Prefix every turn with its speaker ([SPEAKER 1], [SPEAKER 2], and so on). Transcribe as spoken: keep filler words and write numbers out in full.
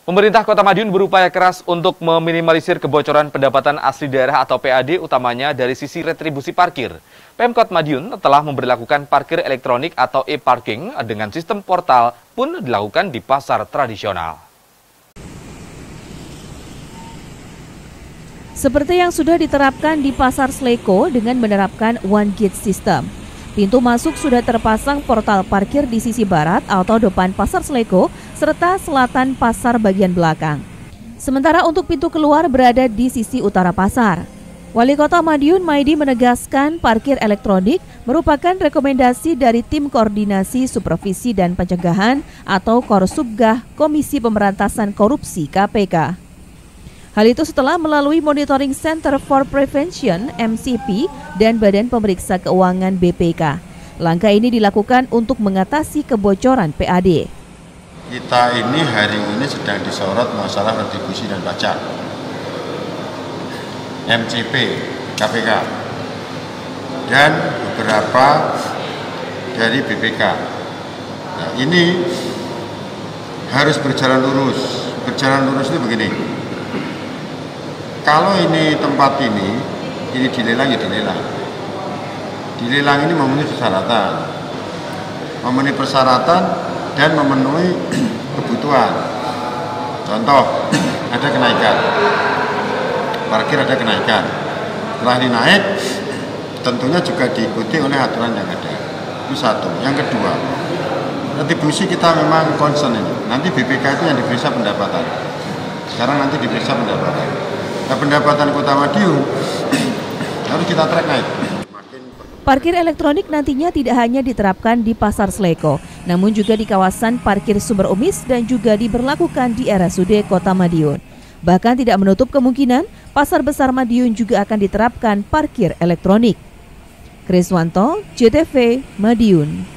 [SPEAKER 1] Pemerintah Kota Madiun berupaya keras untuk meminimalisir kebocoran pendapatan asli daerah atau P A D utamanya dari sisi retribusi parkir. Pemkot Madiun telah memberlakukan parkir elektronik atau e-parking dengan sistem portal pun dilakukan di pasar tradisional.
[SPEAKER 2] Seperti yang sudah diterapkan di Pasar Sleko dengan menerapkan one gate system. Pintu masuk sudah terpasang portal parkir di sisi barat atau depan Pasar Sleko serta selatan pasar bagian belakang. Sementara untuk pintu keluar berada di sisi utara pasar. Wali Kota Madiun Maidi menegaskan parkir elektronik merupakan rekomendasi dari Tim Koordinasi Supervisi dan Pencegahan atau Korsubgah Komisi Pemberantasan Korupsi K P K. Hal itu setelah melalui Monitoring Center for Prevention M C P dan Badan Pemeriksa Keuangan B P K. Langkah ini dilakukan untuk mengatasi kebocoran P A D.
[SPEAKER 3] Kita ini hari ini sedang disorot masalah retribusi dan pajak M C P K P K dan beberapa dari B P K. Nah, ini harus berjalan lurus. Berjalan lurus itu begini. Kalau ini tempat ini, ini dilelang ya dilelang. Dilelang ini memenuhi persyaratan, memenuhi persyaratan dan memenuhi kebutuhan. Contoh, ada kenaikan, parkir ada kenaikan. Setelah ini naik, tentunya juga diikuti oleh aturan yang ada. Itu satu. Yang kedua, retribusi kita memang concern ini. Nanti B P K itu yang diperiksa pendapatan. Sekarang nanti diperiksa pendapatan. Nah, pendapatan Kota Madiun harus kita track naik.
[SPEAKER 2] Parkir elektronik nantinya tidak hanya diterapkan di Pasar Sleko, namun juga di kawasan parkir Sumber Umis dan juga diberlakukan di R S U D Kota Madiun. Bahkan tidak menutup kemungkinan Pasar Besar Madiun juga akan diterapkan parkir elektronik. Kriswanto, J T V, Madiun.